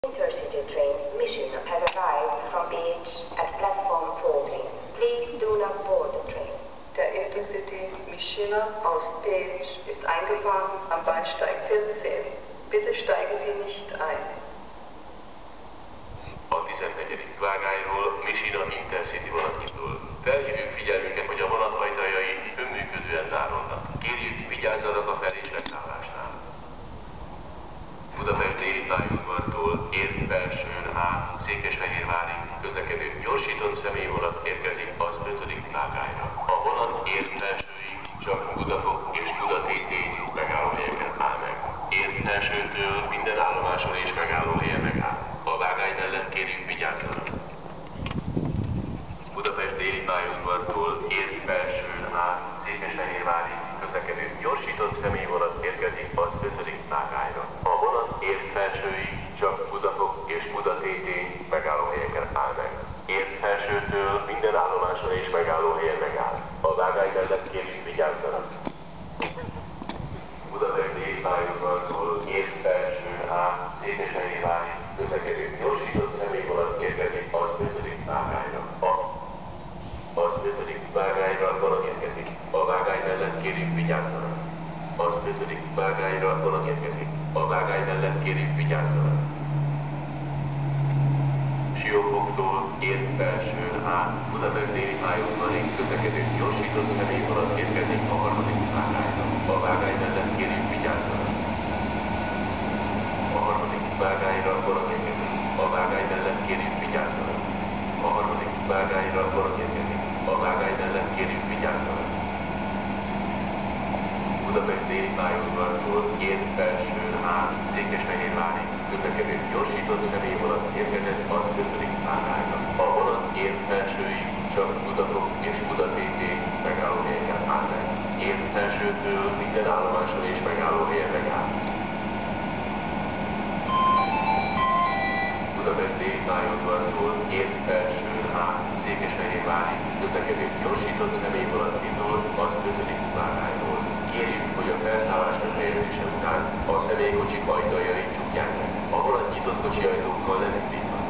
Intercity train Mission has arrived from Beach at platform 14. Please do not board the train. Der Intercity Mission aus Page ist eingefahren am Bahnsteig 14. Bitte steigen Sie nicht ein. A 14. vágányról Mission Intercity vonat indul. Felhívjuk figyelmüket, hogy a vonat ajtajai önműködően záródnak. Kérjük, vigyázzanak a fel- és leszállásnál. Budapest déli pályaudvartól ért felsőn át Székesfehérvárig közlekedő gyorsított személyvonat érkezik az 5. vágányra. A vonat ért felsőig csak Budafok és Budatétény megállóhelyeken áll meg. Ért felsőtől minden állomáson és megállóhelyen megáll. A vágány mellett kérjük, vigyázzanak. Budapest déli pályaudvartól ért felsőn át Székesfehérvárig közlekedő gyorsított személyvonat érkezik az 5. vágányra. A vonat ért felsőig csak Budafok és Budatétény megállóhelyeken áll meg. Ért felsőtől minden állomáson és megállóhelyen megáll. A vágány mellett kérjük, vigyázzanak. Budapest déli pályaudvartól ért felsőn át Székesfehérvárig közlekedő gyorsított személyvonat érkezik az 5. vágányra. Az 5. vágányra vonat érkezik. A vágány mellett kérjük, vigyázzanak. Az 5. vágányra vonat érkezik. A vágány mellett kérjük, vigyázzanak. Siófoktól ért felsőn át Budapest déli pályaudvarig közlekedő gyorsított személyvonat érkezik a 3. vágányra. A vágány mellett kérjük, vigyázzanak. A 3. vágányra vonat érkezik. A vágány mellett kérjük, vigyázzanak. A 3. vágányra vonat érkezik. A vágány mellett kérjük, vigyázzanak. Budapest déli pályaudvartól ért felsőn át Székesfehérvárig közlekedő gyorsított személyvonat érkezett az 5. vágányra. A vonat ért felsőig csak Budafok és Budatétény megállóhelyeken áll meg. Ért felsőtől minden állomáson és megállóhelyen megáll. Budapest déli pályaudvartól ért felsőn át Székesfehérvárig közlekedő gyorsított személyvonat indul az 5. vágányról. Kérjük, hogy a felszállás befejezése után a személykocsi ajtajai csukják meg. A vonat nyitott kocsi ajtókkal nem indítva.